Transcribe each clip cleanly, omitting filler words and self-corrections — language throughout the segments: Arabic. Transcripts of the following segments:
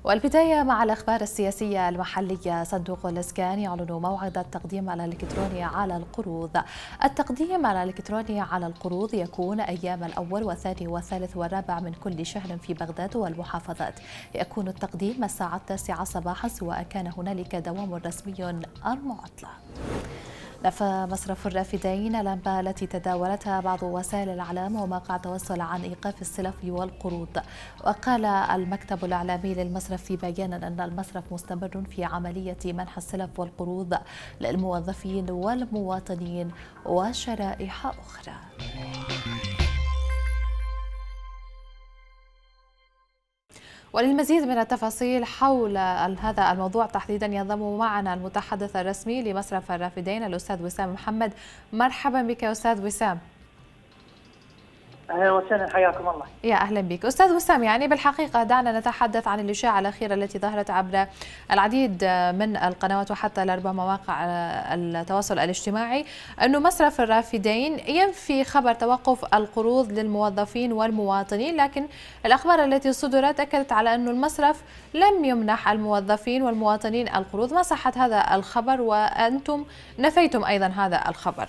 والبداية مع الأخبار السياسية المحلية. صندوق الإسكان يعلن موعد التقديم الإلكتروني على القروض. التقديم الإلكتروني على القروض يكون أيام الأول والثاني والثالث والرابع من كل شهر في بغداد والمحافظات. يكون التقديم الساعة 9 صباحا سواء كان هنالك دوام رسمي أم عطلة. نفى مصرف الرافدين الأنباء التي تداولتها بعض وسائل الإعلام ومواقع التواصل عن إيقاف السلف والقروض. وقال المكتب الإعلامي للمصرف في بيان أن المصرف مستمر في عملية منح السلف والقروض للموظفين والمواطنين وشرائح أخرى. وللمزيد من التفاصيل حول هذا الموضوع تحديدا ينضم معنا المتحدث الرسمي لمصرف الرافدين الأستاذ وسام محمد. مرحبا بك أستاذ وسام. اهلا وسهلا، حياكم الله. يا اهلا بك استاذ وسام. يعني بالحقيقه دعنا نتحدث عن الاشاعه الاخيره التي ظهرت عبر العديد من القنوات وحتى لربما مواقع التواصل الاجتماعي انه مصرف الرافدين ينفي خبر توقف القروض للموظفين والمواطنين، لكن الاخبار التي صدرت اكدت على انه المصرف لم يمنح الموظفين والمواطنين القروض. ما صحه هذا الخبر وانتم نفيتم ايضا هذا الخبر؟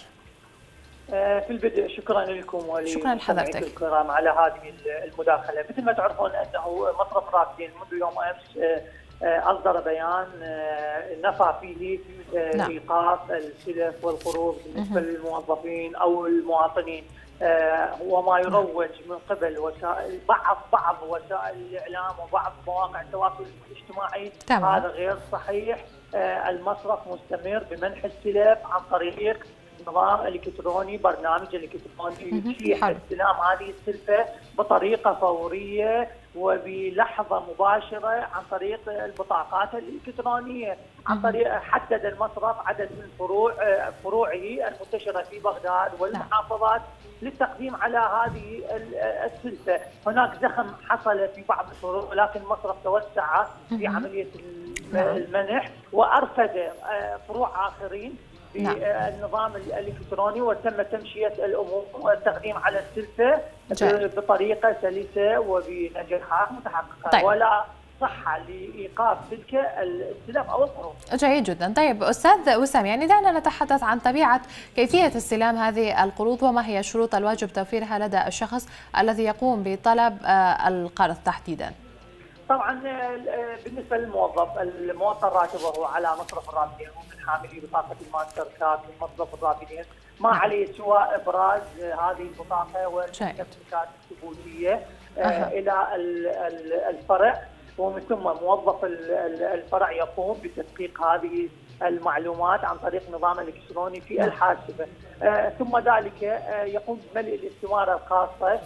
في البدء شكرا لكم ولحضرتك الكرام على هذه المداخله. مثل ما تعرفون انه مصرف الرافدين منذ يوم امس اصدر بيان نفى فيه ايقاف السلف والقروض بالنسبه للموظفين او المواطنين، وما يروج من قبل وسائل بعض وسائل الاعلام وبعض مواقع التواصل الاجتماعي. هذا غير صحيح. المصرف مستمر بمنح السلف عن طريق نظام الكتروني، برنامج الكتروني يتيح استلام هذه السلفه بطريقه فوريه وبلحظه مباشره عن طريق البطاقات الالكترونيه. عن طريق حدد المصرف عدد من فروعه المنتشره في بغداد والمحافظات للتقديم على هذه السلفه. هناك زخم حصل في بعض الفروع، لكن المصرف توسع في عمليه المنح وارفد فروع اخرين بالنظام الالكتروني، وتم تمشيه الامور والتقديم على السلفه بطريقه سلسه وبنجاحات متحققه. ولا صحه لايقاف تلك السلف او القروض. جيد جدا. طيب استاذ وسام، يعني دعنا نتحدث عن طبيعه كيفيه استلام هذه القروض وما هي الشروط الواجب توفيرها لدى الشخص الذي يقوم بطلب القرض تحديدا. طبعا بالنسبه الموظف راتبه على مصرف الرافدين ومن حاملي بطاقه الماستر كارد من مصرف الرافدين ما عليه سوى ابراز هذه البطاقه والسيرتيفيكات الثبوتيه الى الفرع، ومن ثم موظف الفرع يقوم بتدقيق هذه المعلومات عن طريق نظام الكتروني في الحاسبه. ثم ذلك يقوم بملء الاستماره الخاصه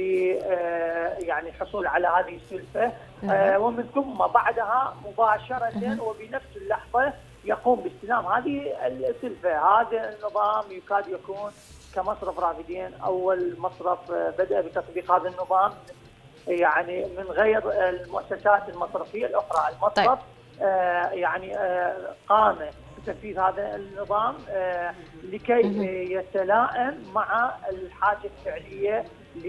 يعني الحصول على هذه السلفه، ومن ثم بعدها مباشره وبنفس اللحظه يقوم باستلام هذه السلفه. هذا النظام يكاد يكون كمصرف رافدين اول مصرف بدأ بتطبيق هذا النظام يعني من غير المؤسسات المصرفيه الاخرى. المصرف يعني قام بتنفيذ هذا النظام لكي يتلائم مع الحاجه الفعليه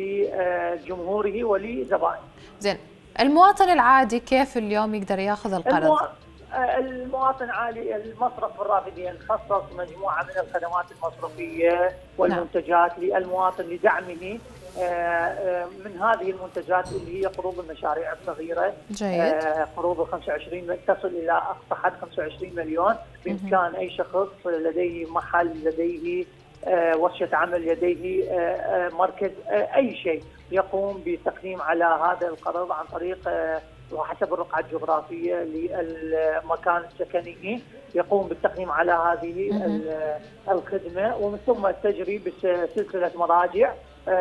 لجمهوره ولزبائنه. زين، المواطن العادي كيف اليوم يقدر ياخذ القرض؟ المواطن العادي المصرف الرافدين خصص مجموعه من الخدمات المصرفيه والمنتجات للمواطن لدعمه من هذه المنتجات اللي هي قروض المشاريع الصغيره. جيد. قروض 25 تصل الى اقصى حد 25 مليون، بامكان اي شخص لديه محل، لديه ورشه عمل، لديه مركز، اي شيء يقوم بالتقديم على هذا القرض عن طريق وحسب الرقعه الجغرافيه للمكان السكني، يقوم بالتقديم على هذه الخدمه، ومن ثم تجري بسلسله مراجع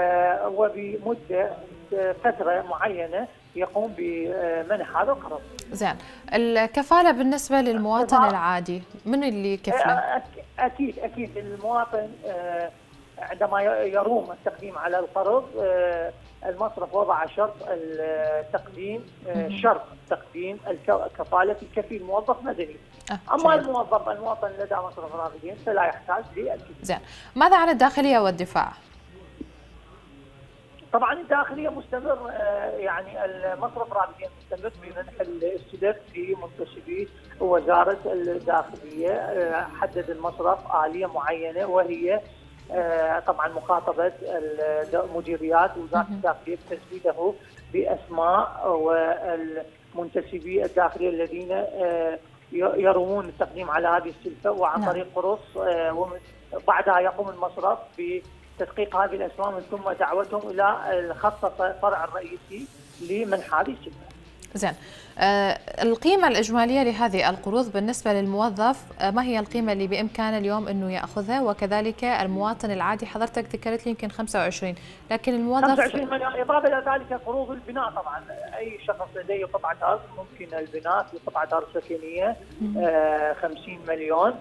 وبمده فتره معينه يقوم بمنح هذا القرض. زين، الكفاله بالنسبه للمواطن العادي من اللي يكفله؟ اكيد المواطن عندما يروم التقديم على القرض المصرف وضع شرط التقديم، شرط تقديم كفاله الكفيل موظف مدني. اما المواطن لدى مصرف الرافدين فلا يحتاج للكفيل. زين، ماذا عن الداخليه والدفاع؟ طبعا الداخليه مستمر، يعني المصرف رابطين مستمر بمنح السلف لمنتسبي وزاره الداخليه. حدد المصرف اليه معينه، وهي طبعا مخاطبه مديريات وزاره الداخليه بتزويده باسماء والمنتسبي الداخليه الذين يروون التقديم على هذه السلفه، وعن طريق قرص، وبعدها يقوم المصرف بتدقيق هذه الاسماء من ثم دعوتهم الى الخط الفرع الرئيسي لمنح هذه السلفه. زين، القيمة الإجمالية لهذه القروض بالنسبة للموظف ما هي القيمة اللي بإمكانه اليوم أنه يأخذها؟ وكذلك المواطن العادي، حضرتك ذكرت لي يمكن 25، لكن الموظف 25 مليون. إضافة إلى ذلك قروض البناء، طبعا أي شخص لديه قطعة أرض ممكن البناء في قطعة أرض سكنية 50 مليون.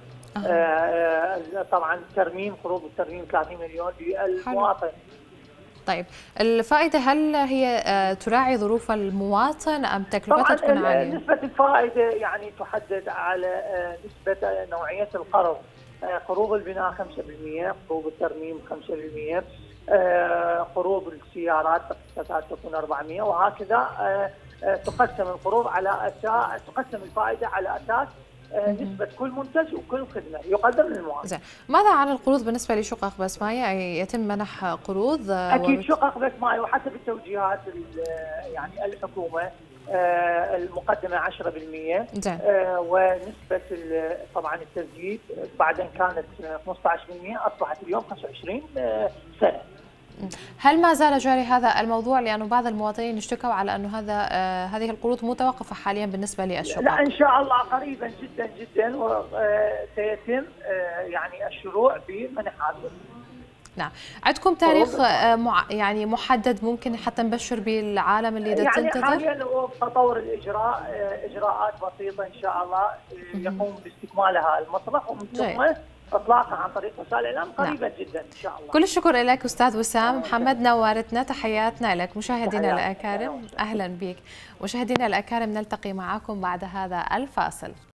طبعا ترميم، قروض الترميم 30 مليون للمواطن. طيب الفائدة هل هي تراعي ظروف المواطن أم تكلفتها تكون عالية؟ نسبة الفائدة يعني تحدد على نسبة نوعية القرض. قروض البناء 5%، قروض الترميم 5%، قروض السيارات تكون 400، وهكذا تقسم القروض على أساس، تقسم الفائدة على أساس نسبة كل منتج وكل خدمة يقدم للمواطن. زين، ماذا عن القروض بالنسبة لشقق بسماية؟ يتم منح قروض؟ أكيد شقق بسماية، وحسب التوجيهات يعني الحكومة المقدمة 10%، ونسبة طبعا التسديد بعد أن كانت 15% أصبحت اليوم 25 سنة. هل ما زال جاري هذا الموضوع؟ لأنه بعض المواطنين اشتكوا على أنه هذه القروض متوقفة حاليا بالنسبة للشقق. لا إن شاء الله قريبا جدا جدا وسيتم يعني الشروع بمنح هذه. نعم، عندكم تاريخ يعني محدد ممكن حتى نبشر بالعالم اللي تنتظر؟ يعني حاليا تطور الإجراء، إجراءات بسيطة إن شاء الله يقوم باستكمالها المصرف، ومن ثم اطلاقها عن طريق وسائل الاعلام قريبا جدا ان شاء الله. كل الشكر لك استاذ وسام محمد، نورتنا، تحياتنا لك. مشاهدينا الاكارم اهلا بك. مشاهدينا الاكارم نلتقي معكم بعد هذا الفاصل.